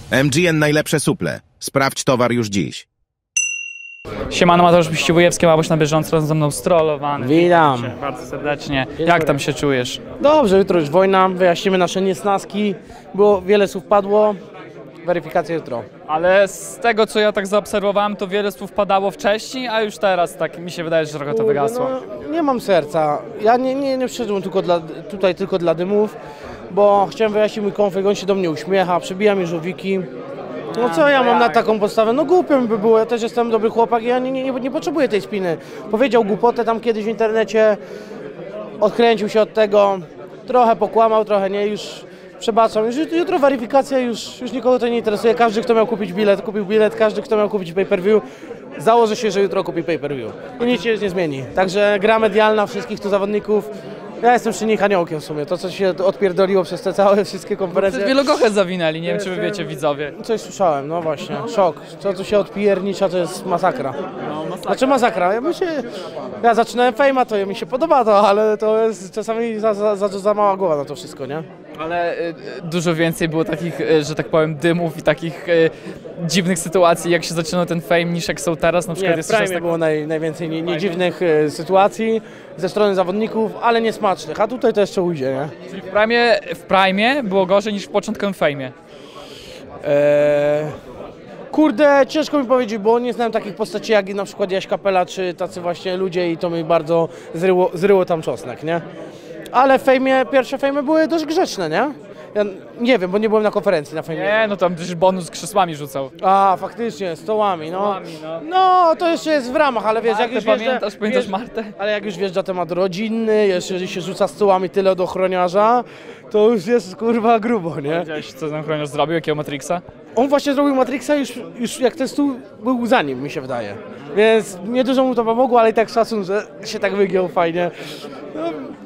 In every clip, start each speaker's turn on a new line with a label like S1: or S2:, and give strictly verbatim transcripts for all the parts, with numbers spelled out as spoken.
S1: M G N najlepsze suple. Sprawdź towar już dziś.
S2: Siemano, Mateusz Piściwujewski, Łaboś na bieżąco, razem ze mną strollowany.
S3: Witam.
S2: Cię bardzo serdecznie. Jak tam się czujesz?
S3: Dobrze, jutro już wojna, wyjaśnimy nasze niesnaski. Było, wiele słów padło, weryfikacja jutro.
S2: Ale z tego, co ja tak zaobserwowałem, to wiele słów padało wcześniej, a już teraz tak mi się wydaje, że trochę to wygasło.
S3: No, nie mam serca. Ja nie, nie, nie przyszedłem tylko dla, tutaj tylko dla dymów, bo chciałem wyjaśnić mój konflikt, on się do mnie uśmiecha, przebija mi żółwiki. No co ja mam na taką podstawę? No głupio by było, ja też jestem dobry chłopak i ja nie, nie, nie, nie potrzebuję tej spiny. Powiedział głupotę tam kiedyś w internecie, odkręcił się od tego, trochę pokłamał, trochę nie, już przebaczam. Już jutro weryfikacja, już, już nikogo to nie interesuje. Każdy, kto miał kupić bilet, kupił bilet, każdy, kto miał kupić pay-per-view, założy się, że jutro kupi pay-per-view. I nic się nie zmieni. Także gra medialna wszystkich tu zawodników. Ja jestem przy nich aniołkiem w sumie, to co się odpierdoliło przez te całe wszystkie konferencje.
S2: Przez wielogochę zawinęli, nie wiem czy wy wiecie widzowie.
S3: Coś słyszałem, no właśnie, szok. Co tu się odpiernicza, to jest masakra.
S2: No, masakra.
S3: Znaczy masakra, ja, się, ja zaczynałem fejma, to mi się podoba to, ale to jest czasami za, za, za, za mała głowa na to wszystko, nie?
S2: Ale y, dużo więcej było takich, y, że tak powiem, dymów i takich y, dziwnych sytuacji, jak się zaczynał ten fame, niż jak są teraz. Na przykład
S3: Nie, w
S2: jest
S3: Prime
S2: tak...
S3: było naj, najwięcej nie, nie dziwnych y, sytuacji ze strony zawodników, ale niesmacznych, a tutaj to jeszcze ujdzie, nie?
S2: Czyli w Prime, w Prime było gorzej niż w początkowym fejmie.
S3: Eee, kurde, ciężko mi powiedzieć, bo nie znałem takich postaci jak na przykład Jaś Kapela, czy tacy właśnie ludzie i to mi bardzo zryło, zryło tam czosnek, nie? Ale w fejmie, pierwsze fejmy były dość grzeczne, nie? Ja nie wiem, bo nie byłem na konferencji na fejmie.
S2: Nie, no tam też bonus krzesłami rzucał.
S3: A, faktycznie, stołami, no.
S2: Stołami, no.
S3: No, to jeszcze jest w ramach, ale wiesz,
S2: Martę,
S3: jak już
S2: pamiętasz,
S3: wjeżdża,
S2: pamiętasz
S3: wjeżdża-
S2: Martę?
S3: Ale jak już wjeżdża temat rodzinny, jeżeli się rzuca stołami tyle od ochroniarza, to już jest kurwa grubo, nie?
S2: Widziałeś, co ten chroniarz zrobił, jakiego Matrixa?
S3: On właśnie zrobił Matrixa już, już jak ten stół był za nim, mi się wydaje. Więc nie dużo mu to pomogło, ale i tak szacun, że się tak wygiął fajnie. No,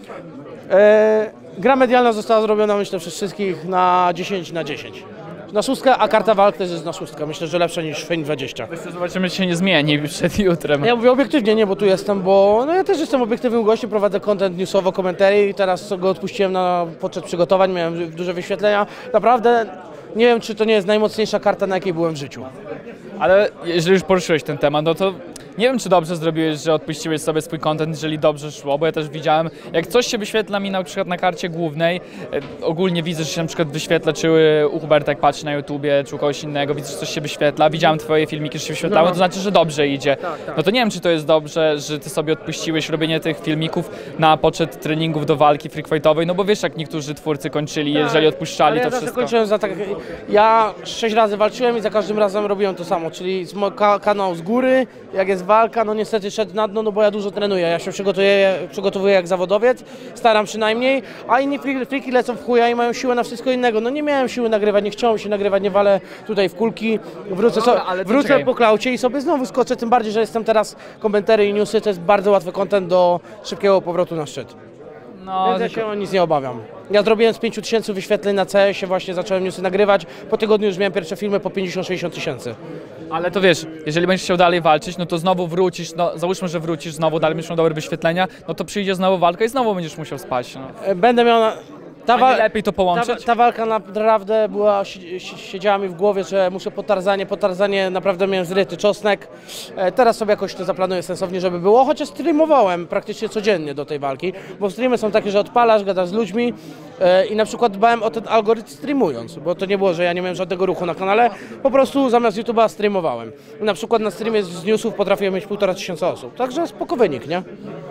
S3: e, gra medialna została zrobiona, myślę, przez wszystkich na dziesięć na dziesięć. Na szóstkę, a karta walk też jest na szóstkę. Myślę, że lepsza niż Fame dwadzieścia.
S2: Myślę, zobaczymy, czy się nie zmieni przed jutrem.
S3: Ja mówię obiektywnie, nie, bo tu jestem, bo no ja też jestem obiektywnym gościem, prowadzę content newsowo, komentary i teraz go odpuściłem na podczas przygotowań, miałem duże wyświetlenia. Naprawdę nie wiem, czy to nie jest najmocniejsza karta, na jakiej byłem w życiu.
S2: Ale jeżeli już poruszyłeś ten temat, no to nie wiem, czy dobrze zrobiłeś, że odpuściłeś sobie swój content, jeżeli dobrze szło, bo ja też widziałem, jak coś się wyświetla mi na przykład na karcie głównej, e, ogólnie widzę, że się na przykład wyświetla, czy u Huberta jak patrzy na YouTubie, czy u kogoś innego, widzę, że coś się wyświetla, widziałem twoje filmiki, że się wyświetlały, to znaczy, że dobrze idzie. No to nie wiem, czy to jest dobrze, że ty sobie odpuściłeś robienie tych filmików na poczet treningów do walki freakfightowej, no bo wiesz, jak niektórzy twórcy kończyli, jeżeli odpuszczali
S3: Ale ja
S2: to
S3: zawsze
S2: wszystko.
S3: kończyłem za tak. Ja sześć razy walczyłem i za każdym razem robiłem to samo, czyli z mo- ka- kanał z góry, jak jest walka, no niestety szedł na dno, no bo ja dużo trenuję, ja się przygotuję, przygotowuję jak zawodowiec, staram przynajmniej, a inni friki, friki lecą w chuja i mają siłę na wszystko innego. No nie miałem siły nagrywać, nie chciałem się nagrywać, nie walę tutaj w kulki, wrócę, so,
S2: Dobra, ale to
S3: wrócę
S2: czekaj.
S3: po klaucie i sobie znowu skoczę, tym bardziej, że jestem teraz komentary i newsy, to jest bardzo łatwy content do szybkiego powrotu na szczyt.
S2: No,
S3: Więc ja
S2: tylko...
S3: się o nic nie obawiam. Ja zrobiłem z pięciu tysięcy wyświetleń na C S ie, właśnie zacząłem newsy nagrywać. Po tygodniu już miałem pierwsze filmy po pięćdziesiąt sześćdziesiąt tysięcy.
S2: Ale to wiesz, jeżeli będziesz chciał dalej walczyć, no to znowu wrócisz, no załóżmy, że wrócisz znowu, dalej będziesz miał dobre wyświetlenia, no to przyjdzie znowu walka i znowu będziesz musiał spać. No.
S3: E, Będę miał... Na... Ta,
S2: A nie
S3: wa-
S2: lepiej to
S3: ta,
S2: połączyć?
S3: ta walka naprawdę była, si- si- siedziała mi w głowie, że muszę po Tarzanie, po Tarzanie naprawdę miałem zryty czosnek. E, teraz sobie jakoś to zaplanuję sensownie, żeby było, chociaż streamowałem praktycznie codziennie do tej walki, bo streamy są takie, że odpalasz, gadasz z ludźmi e, i na przykład dbałem o ten algorytm streamując, bo to nie było, że ja nie miałem żadnego ruchu na kanale, po prostu zamiast YouTube'a streamowałem. I na przykład na streamie z newsów potrafiłem mieć półtora tysiąca osób, także spoko wynik, nie?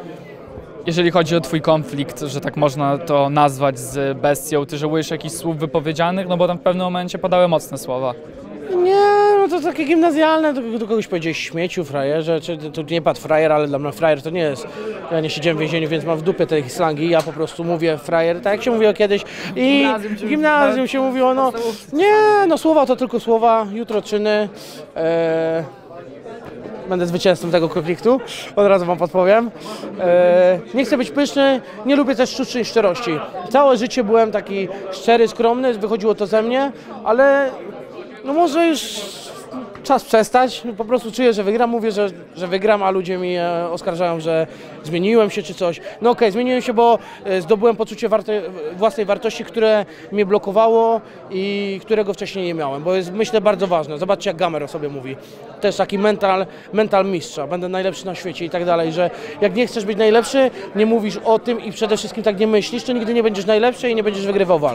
S2: Jeżeli chodzi o twój konflikt, że tak można to nazwać z bestią, ty żałujesz jakichś słów wypowiedzianych, no bo tam w pewnym momencie padały mocne słowa.
S3: Nie, no to takie gimnazjalne, do, do kogoś powiedzieć śmieciu, frajerze, czy to nie padł frajer, ale dla mnie frajer to nie jest. Ja nie siedziałem w więzieniu, więc mam w dupie tej slangi, ja po prostu mówię frajer, tak jak się mówiło kiedyś. I
S2: Gimnazjum,
S3: w gimnazjum się mówiło, no nie, no słowa to tylko słowa, jutro czyny. E, Będę zwycięzcą tego konfliktu, od razu wam podpowiem. E, nie chcę być pyszny, nie lubię też sztucznej szczerości. Całe życie byłem taki szczery, skromny, wychodziło to ze mnie, ale no może już czas przestać, po prostu czuję, że wygram, mówię, że, że wygram, a ludzie mi e, oskarżają, że zmieniłem się czy coś. No okej, okay, zmieniłem się, bo e, zdobyłem poczucie warte, własnej wartości, które mnie blokowało i którego wcześniej nie miałem, bo jest, myślę, bardzo ważne. Zobaczcie, jak Gamer o sobie mówi. To jest taki mental, mental mistrza, będę najlepszy na świecie i tak dalej, że jak nie chcesz być najlepszy, nie mówisz o tym i przede wszystkim tak nie myślisz, to nigdy nie będziesz najlepszy i nie będziesz wygrywał walk.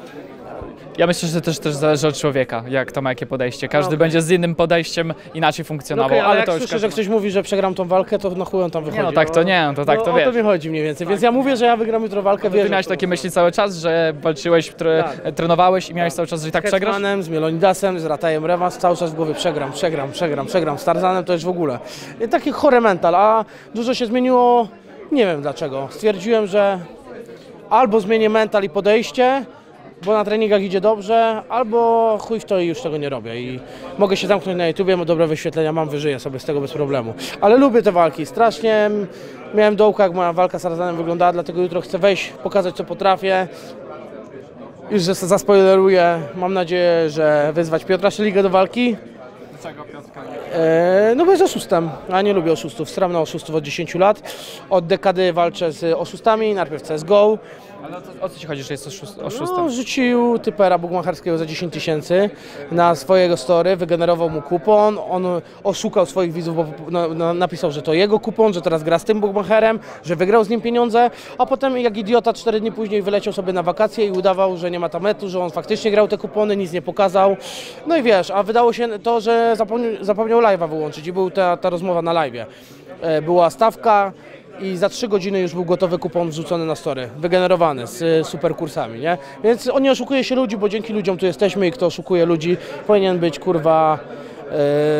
S2: Ja myślę, że też, też zależy od człowieka, jak to ma jakie podejście. Każdy
S3: No, okay.
S2: będzie z innym podejściem inaczej funkcjonował,
S3: No okay, ale,
S2: ale
S3: jak
S2: to już
S3: słyszę,
S2: każdy...
S3: że ktoś mówi, że przegram tą walkę, to na chuj on tam wychodzi.
S2: Nie, no tak to nie, to tak
S3: no,
S2: to
S3: o
S2: wiesz.
S3: to mi chodzi mniej więcej, więc ja mówię, że ja wygram jutro walkę,
S2: Ty
S3: wierzę.
S2: miałeś takie myśli cały czas, że walczyłeś, tre,
S3: Tak.
S2: trenowałeś i miałeś cały czas, że i tak
S3: Z
S2: przegrasz?
S3: Hetmanem, z Mielonidasem, z Ratajem Rewas, cały czas w głowie przegram, przegram, przegram, przegram. Z Tarzanem to już w ogóle. I taki chory mental, a dużo się zmieniło, nie wiem dlaczego. Stwierdziłem, że albo zmienię mental i podejście, bo na treningach idzie dobrze, albo chuj w to i już tego nie robię i mogę się zamknąć na YouTubie, mam dobre wyświetlenia, mam, wyżyję sobie z tego bez problemu. Ale lubię te walki, strasznie miałem dołka, jak moja walka z Tarzanem wyglądała, dlatego jutro chcę wejść, pokazać co potrafię. Już że zaspoileruję, mam nadzieję, że wyzwać Piotra Szeligę do walki.
S2: Dlaczego Piotrka?
S3: Eee, no bo jest oszustem, a nie lubię oszustów, stram na oszustów od dziesięciu lat. Od dekady walczę z oszustami, najpierw C S G O.
S2: Ale o co, o co ci chodzi, że jest oszust, oszustem?
S3: No, rzucił typera bukmacherskiego za dziesięć tysięcy na swojego story, wygenerował mu kupon, on oszukał swoich widzów, bo no, no, napisał, że to jego kupon, że teraz gra z tym bukmacherem, że wygrał z nim pieniądze, a potem jak idiota cztery dni później wyleciał sobie na wakacje i udawał, że nie ma tametu, że on faktycznie grał te kupony, nic nie pokazał. No i wiesz, a wydało się to, że zapomniał, zapomniał live'a wyłączyć i była ta, ta rozmowa na live'ie. E, była stawka, i za trzy godziny już był gotowy kupon wrzucony na story, wygenerowany z y, super kursami, nie? Więc on nie oszukuje się ludzi, bo dzięki ludziom tu jesteśmy i kto oszukuje ludzi, powinien być kurwa yy,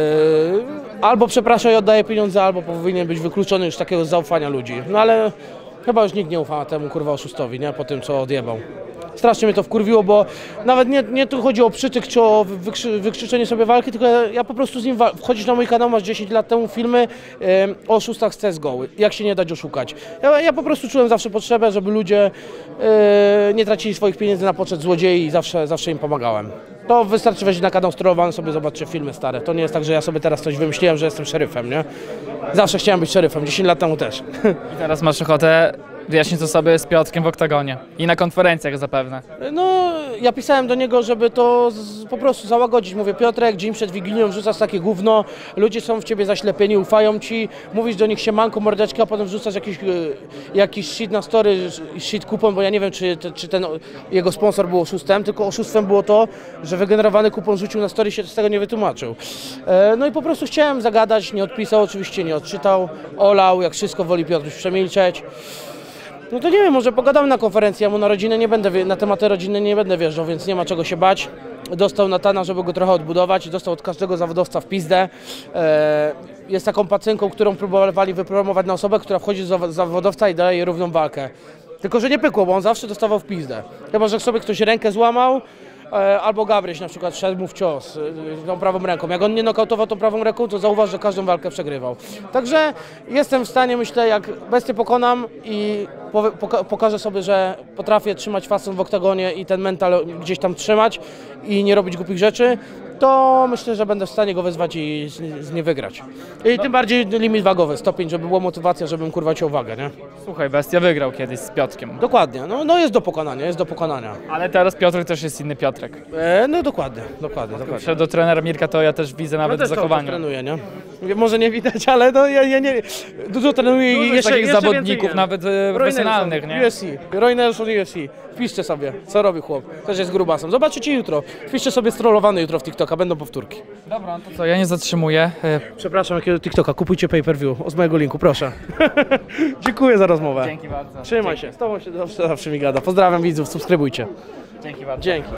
S3: albo przeprasza i oddaje pieniądze, albo powinien być wykluczony już z takiego zaufania ludzi. No ale chyba już nikt nie ufa temu kurwa oszustowi, nie? Po tym co odjebał. Strasznie mnie to wkurwiło, bo nawet nie, nie tu chodzi o przytyk czy o wykrzy, wykrzyczenie sobie walki, tylko ja, ja po prostu z nim wchodzisz na mój kanał, masz dziesięć lat temu filmy e, o oszustach z C S G O, jak się nie dać oszukać. Ja, ja po prostu czułem zawsze potrzebę, żeby ludzie e, nie tracili swoich pieniędzy na poczet złodziei i zawsze, zawsze im pomagałem. To wystarczy wejść na kanał sterowany, sobie zobaczcie filmy stare. To nie jest tak, że ja sobie teraz coś wymyśliłem, że jestem szeryfem, nie? Zawsze chciałem być szeryfem, dziesięć lat temu też.
S2: I teraz masz ochotę wyjaśnić to sobie z Piotrkiem w oktagonie i na konferencjach zapewne.
S3: No, ja pisałem do niego, żeby to z, po prostu załagodzić. Mówię, Piotrek, dzień przed Wigilią wrzucasz takie gówno, ludzie są w ciebie zaślepieni, ufają ci, mówisz do nich siemanko, mordeczki, a potem wrzucasz jakiś, jakiś shit na story, shit kupon, bo ja nie wiem, czy, czy ten jego sponsor był oszustem, tylko oszustwem było to, że wygenerowany kupon rzucił na story i się z tego nie wytłumaczył. No i po prostu chciałem zagadać, nie odpisał, oczywiście nie odczytał, olał, jak wszystko woli Piotruś przemilczeć. No to nie wiem, może pogadamy na konferencji, ja mu na rodzinę nie będę, na tematy rodziny nie będę wjeżdżał, więc nie ma czego się bać. Dostał Natana, żeby go trochę odbudować, dostał od każdego zawodowca w pizdę. Jest taką pacynką, którą próbowali wypromować na osobę, która wchodzi z zawodowca i daje jej równą walkę. Tylko że nie pykło, bo on zawsze dostawał w pizdę. Chyba że sobie ktoś rękę złamał, albo Gabryś na przykład wszedł mu w cios tą prawą ręką. Jak on nie nokautował tą prawą ręką, to zauważ, że każdą walkę przegrywał. Także jestem w stanie, myślę, jak bestię pokonam i poka pokażę sobie, że potrafię trzymać fason w oktagonie i ten mental gdzieś tam trzymać i nie robić głupich rzeczy, to myślę, że będę w stanie go wezwać i z, z nie wygrać. I no. Tym bardziej limit wagowy, stopień, żeby była motywacja, żebym kurwa ciął wagę, nie?
S2: Słuchaj, Bestia wygrał kiedyś z Piotrkiem.
S3: Dokładnie, no, no jest do pokonania, jest do pokonania.
S2: Ale teraz Piotrek też jest inny Piotrek.
S3: E, no dokładnie, dokładnie, dokładnie.
S2: Przed do trenera Mirka to ja też widzę nawet
S3: no
S2: w zachowaniu.
S3: trenuję, nie? Może nie widać, ale no ja, ja nie... Dużo trenuję i jeszcze,
S2: takich
S3: jeszcze
S2: zawodników, nawet profesjonalnych, nie?
S3: U F C, Roy Nelson U F C. Wpiszcie sobie, co robi chłop. Też jest grubasem. Zobaczycie jutro. Wpiszcie sobie strollowany jutro w TikToka, będą powtórki.
S2: Dobra, to co, ja nie zatrzymuję.
S3: Przepraszam, jakiego TikToka, kupujcie pay-per-view z mojego linku, proszę. Dziękuję za rozmowę.
S2: Dzięki bardzo.
S3: Trzymaj
S2: Dzięki.
S3: się, z tobą się zawsze, zawsze mi gada. Pozdrawiam widzów, subskrybujcie.
S2: Dzięki bardzo.
S3: Dzięki.